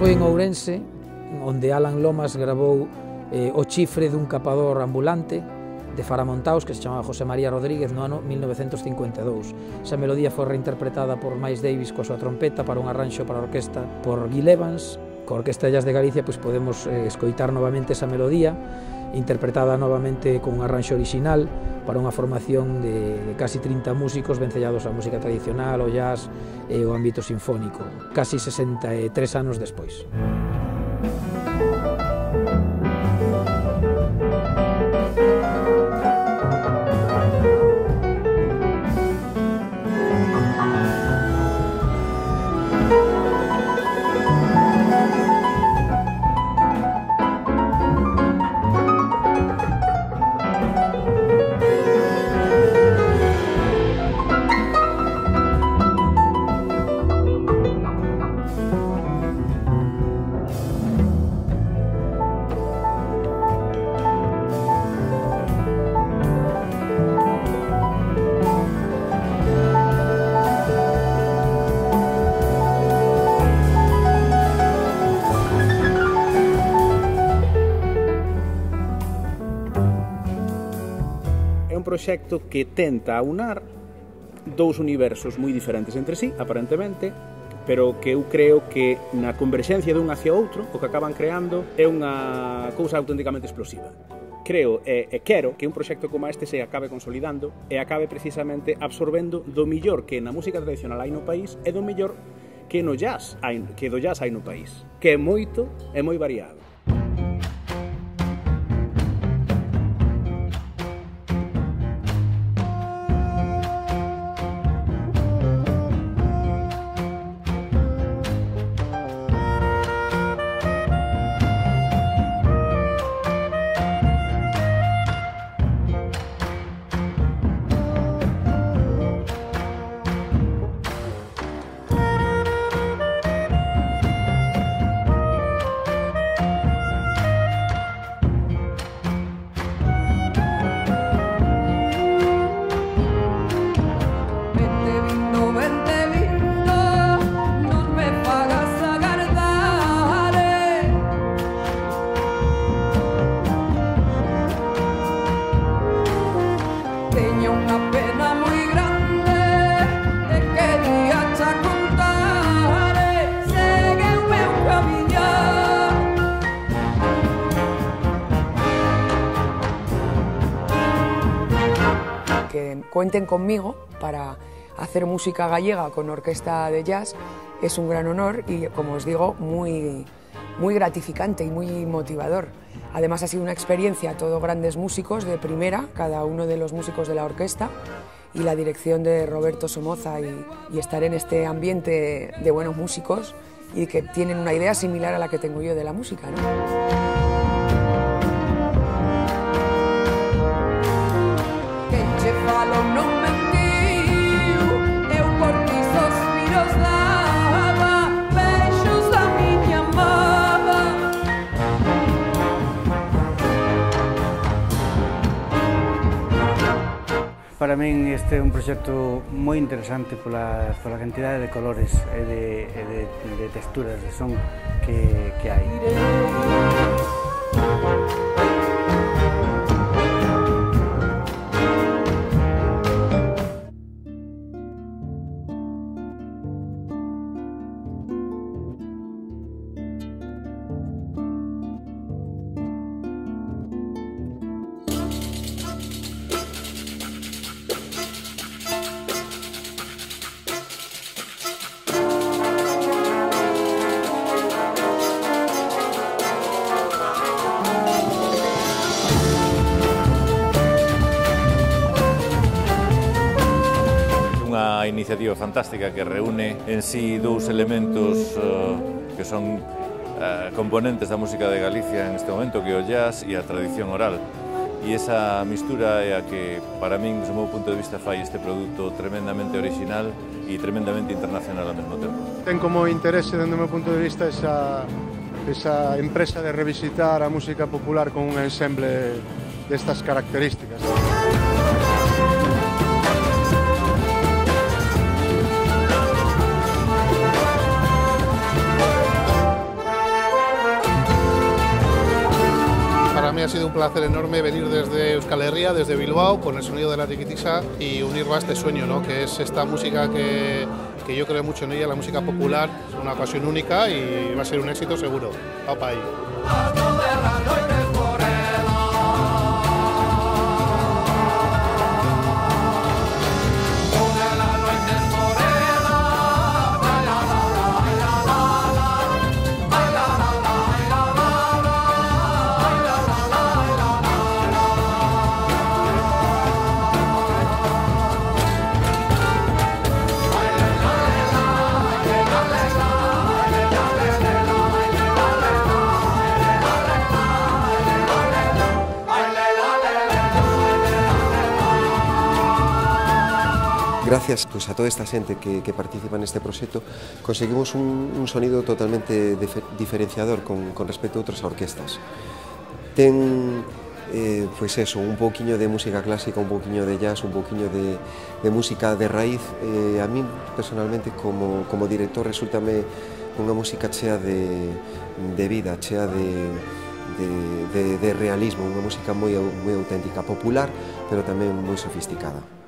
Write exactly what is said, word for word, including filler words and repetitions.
foi en Ourense, onde Alan Lomas grabou eh, o chifre dun capador ambulante de Faramontaos, que se chamaba José María Rodríguez, no ano mil novecentos cincuenta e dous. Esa melodía foi reinterpretada por Miles Davis coa súa trompeta para un arranxo para a orquesta por Gil Evans. Coa Orquesta de Jazz de Galicia pois podemos eh, escoitar novamente esa melodía, interpretada novamente con un arranxo original para unha formación de, de casi trinta músicos vencellados á música tradicional, o jazz e o ámbito sinfónico, casi sesenta e tres anos despois. Proxecto que tenta aunar dous universos moi diferentes entre sí, aparentemente, pero que eu creo que na converxencia dun hacia outro, o que acaban creando é unha cousa auténticamente explosiva. Creo e, e quero que un proxecto como este se acabe consolidando e acabe precisamente absorbendo do millor que na música tradicional hai no país e do millor que no jazz hai, que do jazz hai no país, que é moito e moi variado. Que cuenten conmigo para hacer música gallega con orquesta de jazz es un gran honor y, como os digo, muy, muy gratificante y muy motivador. Además ha sido una experiencia, todos grandes músicos de primera, cada uno de los músicos de la orquesta, y la dirección de Roberto Somoza, y, y estar en este ambiente de buenos músicos y que tienen una idea similar a la que tengo yo de la música, ¿no? Para min este é un proxecto moi interesante pola, pola cantidade de colores e de, e de, de texturas de son que, que hai. Unha iniciativa fantástica que reúne en sí dous elementos uh, que son uh, componentes da música de Galicia en este momento, que é o jazz e a tradición oral. E esa mistura é a que, para min, desde o meu punto de vista, fai este produto tremendamente original e tremendamente internacional ao mesmo tempo. Ten como interese, dentro do meu punto de vista, esa, esa empresa de revisitar a música popular con un ensemble destas características. ha sido un placer enorme venir desde Euskal Herria, desde Bilbao, con el sonido de la Tiquitisa y unirlo a este sueño, ¿no? Que es esta música que, que yo creo mucho en ella, la música popular, es una ocasión única y va a ser un éxito seguro. ¡Opa ahí! Gracias pues, a toda esta xente que, que participa neste proxecto, conseguimos un, un sonido totalmente diferenciador con, con respecto a outras orquestas. Ten, eh, pois eso, un pouquiño de música clásica, un pouquiño de jazz, un pouquiño de, de música de raíz. Eh, a mí, personalmente, como, como director, resultame unha música chea de, de vida, chea de, de, de, de realismo, unha música moi, moi auténtica, popular, pero tamén moi sofisticada.